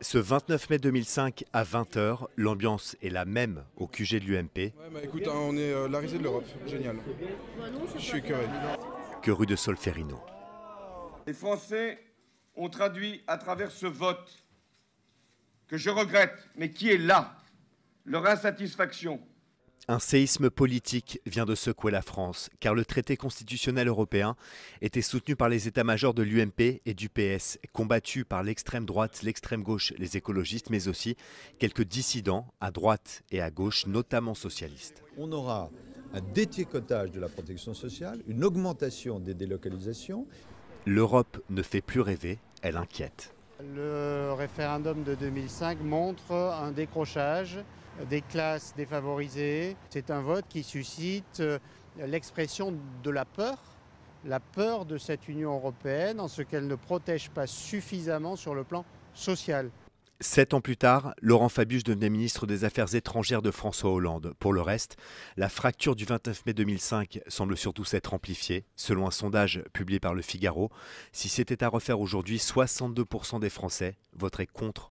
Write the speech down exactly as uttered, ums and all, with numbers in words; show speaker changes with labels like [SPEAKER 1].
[SPEAKER 1] Ce vingt-neuf mai deux mille cinq à vingt heures, l'ambiance est la même au Q G de l'U M P
[SPEAKER 2] Ouais, bah écoute, hein, on est euh, la risée de l'Europe, génial. Je suis écœuré.
[SPEAKER 1] que rue de Solferino.
[SPEAKER 3] Les Français ont traduit à travers ce vote, que je regrette, mais qui est là, leur insatisfaction.
[SPEAKER 1] Un séisme politique vient de secouer la France, car le traité constitutionnel européen était soutenu par les états-majors de l'U M P et du P S, combattu par l'extrême droite, l'extrême gauche, les écologistes, mais aussi quelques dissidents à droite et à gauche, notamment socialistes.
[SPEAKER 4] On aura un détricotage de la protection sociale, une augmentation des délocalisations.
[SPEAKER 1] L'Europe ne fait plus rêver, elle inquiète.
[SPEAKER 5] Le référendum de deux mille cinq montre un décrochage des classes défavorisées. C'est un vote qui suscite l'expression de la peur, la peur de cette Union européenne en ce qu'elle ne protège pas suffisamment sur le plan social.
[SPEAKER 1] Sept ans plus tard, Laurent Fabius devenait ministre des Affaires étrangères de François Hollande. Pour le reste, la fracture du vingt-neuf mai deux mille cinq semble surtout s'être amplifiée. Selon un sondage publié par Le Figaro, si c'était à refaire aujourd'hui, soixante-deux pour cent des Français voteraient contre